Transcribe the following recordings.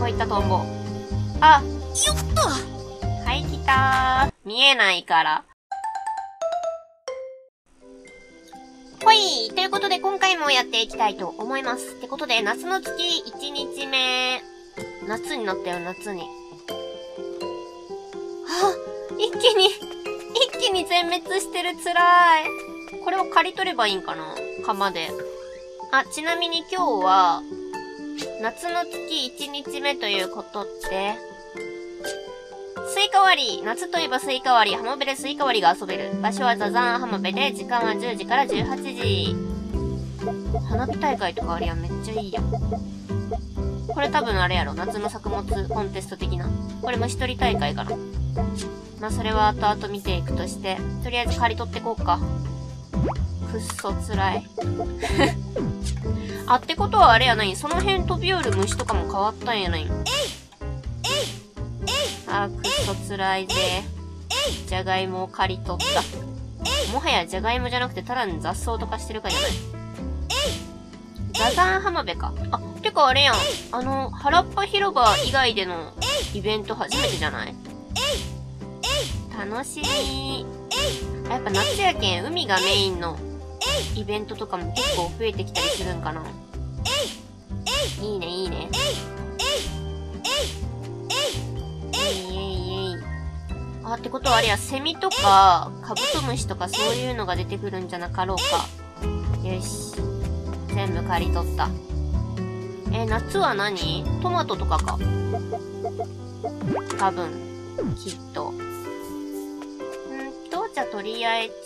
こ行ったトンボ。あ、 よっと。 はい、来たー。見えないから。ほい。ということで、今回もやっていきたいと思います。ってことで、夏の月1日目。夏になったよ、夏に。一気に全滅してる、つらい。これを刈り取ればいいんかな？釜で。あ、ちなみに今日は、夏の月1日目ということで、スイカ割り。夏といえばスイカ割り。浜辺でスイカ割りが遊べる。場所はザザン浜辺で、時間は10時から18時。花火大会とかあるやん。めっちゃいいやん。これ多分あれやろ。夏の作物コンテスト的な。これ虫取り大会かな。まあ、それは後々見ていくとして、とりあえず刈り取ってこうか。くっそ辛い。あ、ってことはあれやない。その辺飛び降る虫とかも変わったんやない。あー、くっそ辛いぜ。じゃがいもを刈り取った。もはやじゃがいもじゃなくてただの雑草とかしてるかじゃない。ザザン浜辺か。あ、てかあれやん。原っぱ広場以外でのイベント初めてじゃない？楽しみー。やっぱ夏やけん、海がメインのイベントとかも結構増えてきたりするんかな。いいね、いいね。あ、ってことはあれや、セミとか、カブトムシとかそういうのが出てくるんじゃなかろうか。よし。全部刈り取った。夏は何？トマトとかか。多分、きっと。じゃあとりあえず、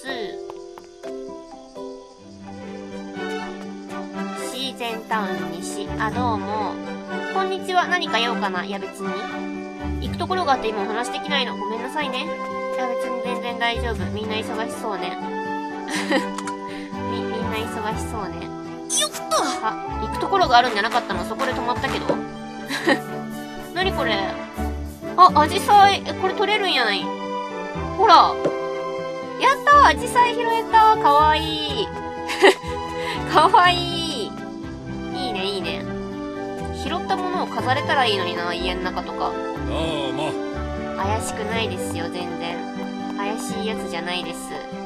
シーゼンタウン西。あ、どうも。こんにちは。何か用かな？いや別に。行くところがあって今お話できないの。ごめんなさいね。いや別に全然大丈夫。みんな忙しそうね。みんな忙しそうね。 よっと。 あ、行くところがあるんじゃなかったの？そこで止まったけど。何これ？あ、アジサイ。これ取れるんやない？ほら。やったー！アジサイ拾えたー！かわいい。かわいい。いいね、いいね。拾ったものを飾れたらいいのにな、家の中とか。 どうも。 怪しくないですよ、全然。怪しいやつじゃないです。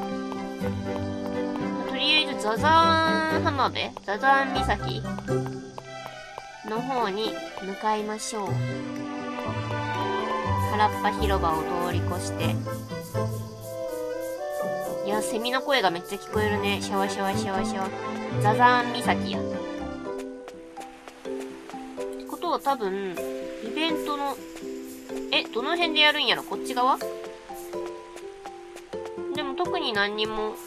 とりあえず、ザザーン浜辺？ザザーン岬の方に向かいましょう。原っぱ広場を通り越して。いや、セミの声がめっちゃ聞こえるね。シャワシャワシャワシャワ。ザザーン岬や。ってことは多分、イベントの、どの辺でやるんやろ？こっち側？でも特に何も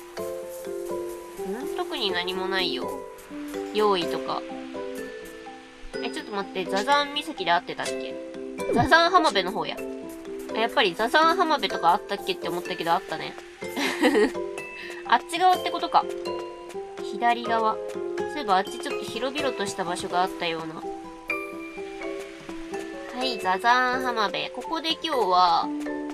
ないよ。用意とか。ちょっと待って、ザザーン岬で合ってたっけ？ザザーン浜辺の方や。やっぱりザザーン浜辺とかあったっけって思ったけどあったね。あっち側ってことか。左側。そういえばあっちちょっと広々とした場所があったような。はい、ザザーン浜辺。ここで今日は、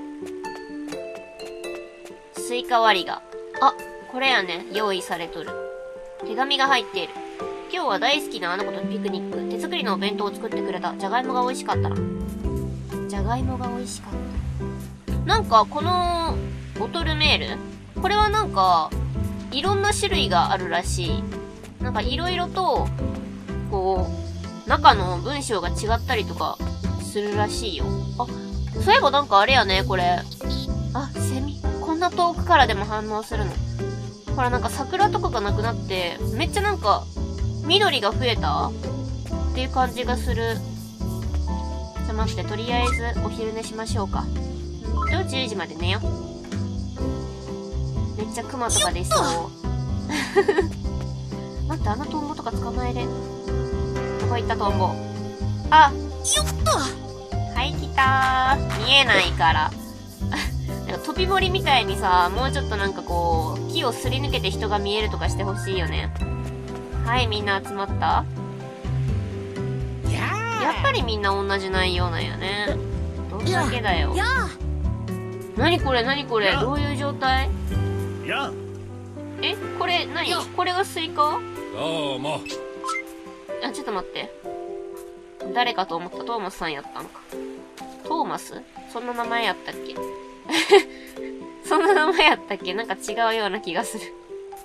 スイカ割りが。あ、これやね。用意されとる。手紙が入っている。今日は大好きなあの子とピクニック。手作りのお弁当を作ってくれた。じゃがいもが美味しかったな。じゃがいもが美味しかった。なんか、この、ボトルメール？これはなんか、いろんな種類があるらしい。なんかいろいろと、こう、中の文章が違ったりとかするらしいよ。あ、そういえばなんかあれやね、これ。あ、セミ。こんな遠くからでも反応するの。ほらなんか桜とかがなくなって、めっちゃなんか、緑が増えたっていう感じがする。じゃ待って、とりあえずお昼寝しましょうか。10時まで寝よ。めっちゃクマとか出そう。待って、あのトンボとか捕まえれ。どこ行ったトンボ。あ、 よっと。 はい、来たー。見えないから。なんか飛び森みたいにさ、もうちょっとなんかこう、木をすり抜けて人が見えるとかしてほしいよね。はい、みんな集まった？やっぱりみんな同じ内容なんやね。どんだけだよ。なにこれなにこれ、どういう状態？これ何？これがスイカ？ どうも。 あ、ちょっと待って。 誰かと思ったトーマスさんやったのか。トーマス？そんな名前やったっけそんな名前やったっけ？なんか違うような気がする。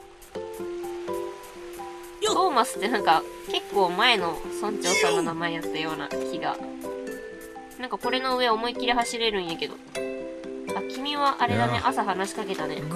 トーマスってなんか結構前の村長さんの名前やったような気が。なんかこれの上思いっきり走れるんやけど。あ、君はあれだね、朝話しかけたね。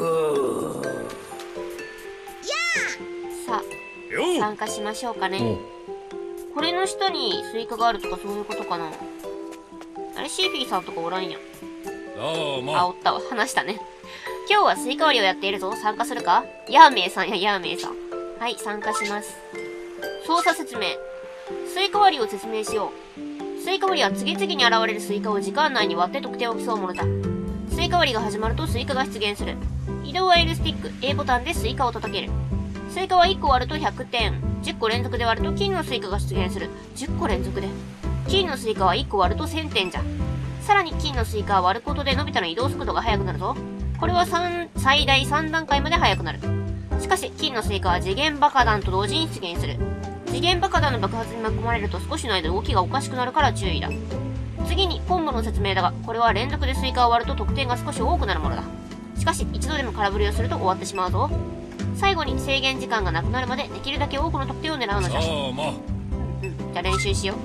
さあ、参加しましょうかね。これの下にスイカがあるとかそういうことかな。あれ、シーフィーさんとかおらんやん。あ、おったわ。話したね。今日はスイカ割りをやっているぞ。参加するか？ヤーメイさんや、ヤーメイさん。はい、参加します。操作説明。スイカ割りを説明しよう。スイカ割りは次々に現れるスイカを時間内に割って得点を競うものだ。スイカ割りが始まるとスイカが出現する。移動は L スティック、A ボタンでスイカを叩ける。スイカは1個割ると100点。10個連続で割ると金のスイカが出現する。10個連続で。金のスイカは1個割ると1000点じゃ。さらに金のスイカは割ることでのび太の移動速度が速くなるぞ。これは最大3段階まで速くなる。しかし、金のスイカは次元爆弾と同時に出現する。次元爆弾の爆発に巻き込まれると少しの間動きがおかしくなるから注意だ。次に、コンボの説明だが、これは連続でスイカを割ると得点が少し多くなるものだ。しかし、一度でも空振りをすると終わってしまうぞ。最後に制限時間がなくなるまでできるだけ多くの得点を狙うのじゃ。じゃあ練習しよ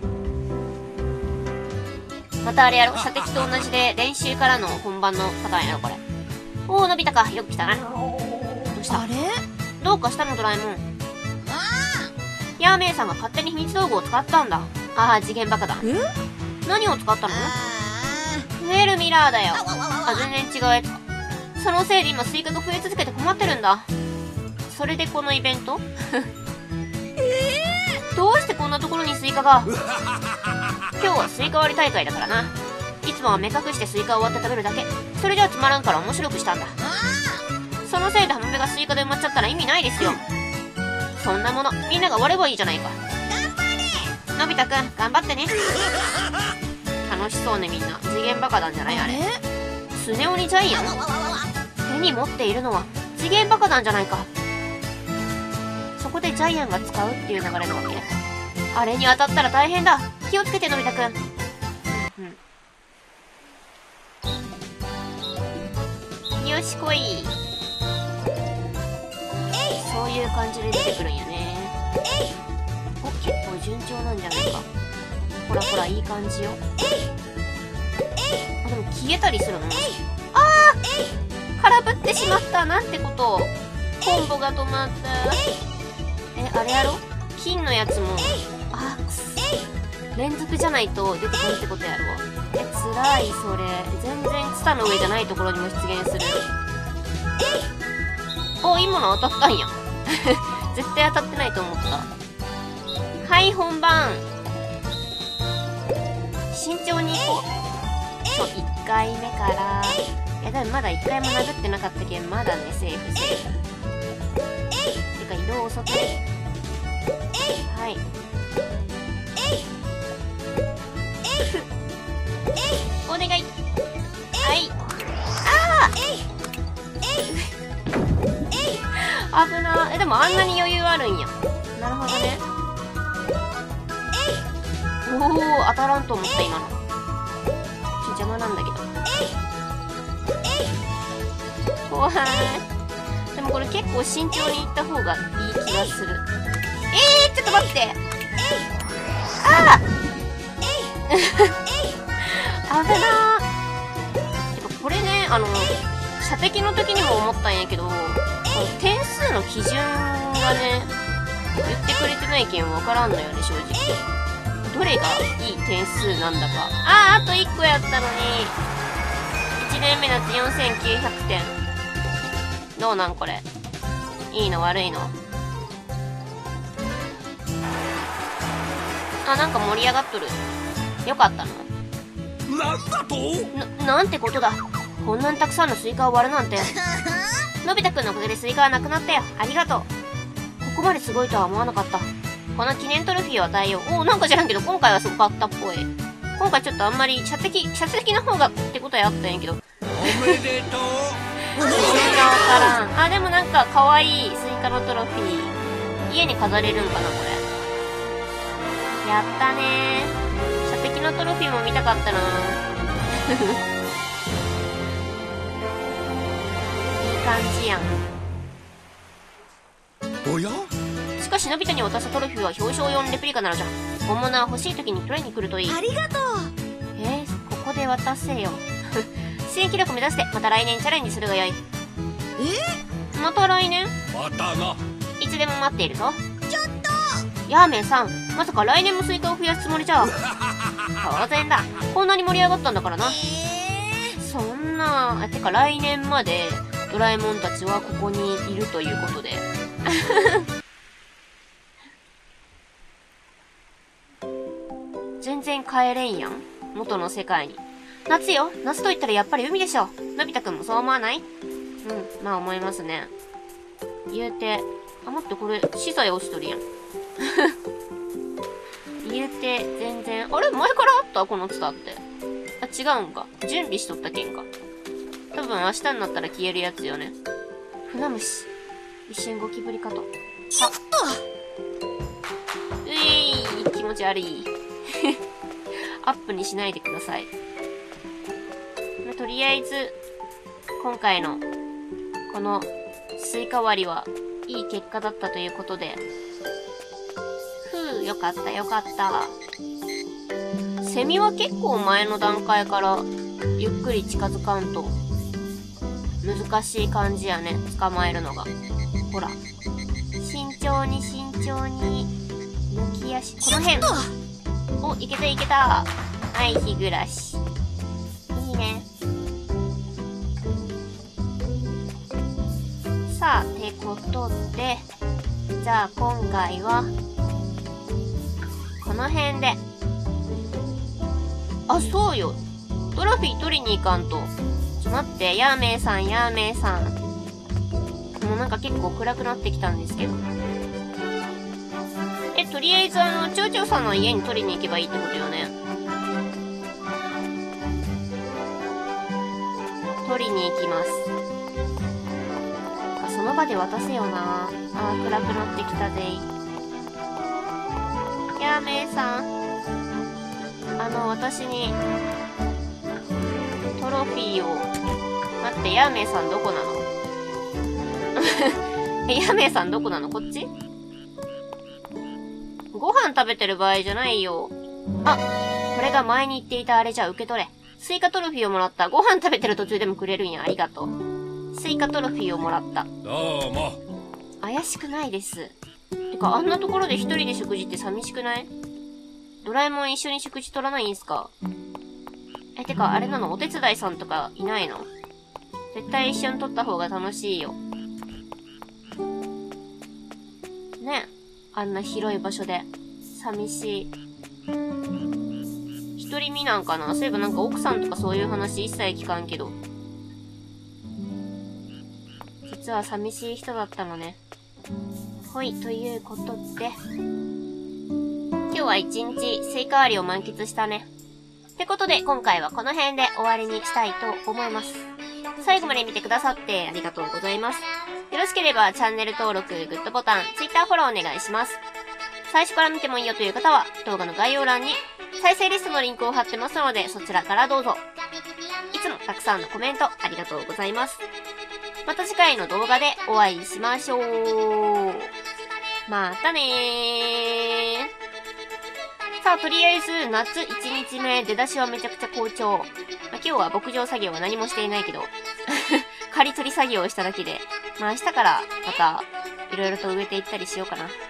う。またあれやろ、射的と同じで練習からの本番のパターンやろ、これ。おー、のび太か。よく来たな。どうした？あれ？どうかしたの、ドラえもん。ヤーメイさんが勝手に秘密道具を使ったんだ。ああ、次元爆弾。何を使ったの？増えるミラーだよ。あ、全然違うやつ。そのせいで今スイカが増え続けて困ってるんだ。それでこのイベントどうしてこんなところにスイカが今日はスイカ割り大会だからな。いつもは目隠してスイカを割って食べるだけ。それじゃつまらんから面白くしたんだ。そのせいで浜辺がスイカで埋まっちゃったら意味ないですよ。そんなものみんなが割ればいいじゃないか。のび太くん頑張ってね。楽しそうね、みんな。次元バカ弾じゃない？あれスネ夫にジャイアン？手に持っているのは次元爆弾じゃないか。そこでジャイアンが使うっていう流れなわけ。あれに当たったら大変だ。気をつけて、のび太くん。よし来い。そういう感じで出てくるんやね。お、結構順調なんじゃないか。ほらほら、いい感じよ。あ、でも消えたりするの？あー！空振ってしまった。なんてこと。コンボが止まった。あれやろ？金のやつも。あ、くす。連続じゃないと出てこんってことやろ。つらい、それ。全然ツタの上じゃないところにも出現する。お、今の当たったんや。絶対当たってないと思った。はい、本番。慎重に行こう。そう、1回目から。いや、でもまだ1回も殴ってなかったけん、まだね、セーフ、セーフ。てか、移動遅く。はい。お願い。はい。ああ危なー。でもあんなに余裕あるんや。なるほどね。おお、当たらんと思った、今の。邪魔なんだけど。怖い。でもこれ結構慎重にいった方がいい気がする。ちょっと待って。ああ危なー。てかこれね、射的の時にも思ったんやけど、点数の基準がね、言ってくれてないけんわからんのよね、正直。どれがいい点数なんだか。あと1個やったのに、1年目だって4900点。どうなんこれ。いいの悪いの？あ、なんか盛り上がっとる。よかったの？ なんだと？ なんてことだ。こんなにたくさんのスイカを割るなんて。のび太くんのおかげでスイカはなくなったよ。ありがとう。ここまですごいとは思わなかった。この記念トロフィーを与えよう。なんか知らんけど、今回はすごかったっぽい。今回ちょっとあんまり、射的の方がってことはあったんやけど。 おめでとう。 わからん。でもなんか可愛いスイカのトロフィー。家に飾れるんかな、これ。 やったねー。射的のトロフィーも見たかったなー。いい感じやん。 おや？ しかしのび太に渡したトロフィーは表彰用のレプリカなのじゃ。本物は欲しい時に取りに来るといい。 ありがとう。 ここで渡せよ。新記録目指してまた来年チャレンジするがよい。また来年？ またな。 いつでも待っているぞ。 ちょっと。 ヤーメンさん、まさか来年もスイカを増やすつもりじゃ。当然だ。こんなに盛り上がったんだからな。そんな、てか来年までドラえもんたちはここにいるということで。全然帰れんやん。元の世界に。夏よ。夏と言ったらやっぱり海でしょ。のび太くんもそう思わない？まあ思いますね。言うて、待ってこれ、資材落ちとるやん。言うて、全然、あれ前からあったこのツタって。違うんか。準備しとったけんか。多分明日になったら消えるやつよね。船虫。一瞬ゴキブリかと。 ちょっと。 気持ち悪い。アップにしないでください。とりあえず、今回の、この、スイカ割りはいい結果だったということで。よかったよかった。セミは結構前の段階からゆっくり近づかんと難しい感じやね、捕まえるのが。ほら。慎重に慎重に抜き足。この辺。お、いけたいけた。はい、日暮らし。いいね。さあ、てことで、じゃあ今回は、この辺で。あ、そうよ。トロフィー取りに行かんと。待って、ヤーメイさん、ヤーメイさん。もうなんか結構暗くなってきたんですけど。とりあえずチョウチョウさんの家に取りに行けばいいってことよね。取りに行きます。その場で渡せよな。暗くなってきたぜ。ヤーメイさん。私に、トロフィーを、待って、ヤーメイさんどこなの？ヤーメイさんどこなの？こっち？ご飯食べてる場合じゃないよ。これが前に言っていたあれじゃ受け取れ。スイカトロフィーをもらった。ご飯食べてる途中でもくれるんや。ありがとう。スイカトロフィーをもらった。 どうも。 怪しくないです。てか、あんなところで一人で食事って寂しくない？ドラえもん一緒に食事取らないんすか？てか、あれなの？お手伝いさんとかいないの？絶対一緒に取った方が楽しいよ。ね。あんな広い場所で。寂しい。独り身なんかな？そういえばなんか奥さんとかそういう話一切聞かんけど。実は寂しい人だったのね。ほい、ということで。今日は一日スイカ割りを満喫したね。ってことで今回はこの辺で終わりにしたいと思います。最後まで見てくださってありがとうございます。よろしければチャンネル登録、グッドボタン、Twitter フォローお願いします。最初から見てもいいよという方は動画の概要欄に再生リストのリンクを貼ってますのでそちらからどうぞ。いつもたくさんのコメントありがとうございます。また次回の動画でお会いしましょう。またねー。さあ、とりあえず、夏1日目、出だしはめちゃくちゃ好調。今日は牧場作業は何もしていないけど、刈り取り作業をしただけで、明日からまた、いろいろと植えていったりしようかな。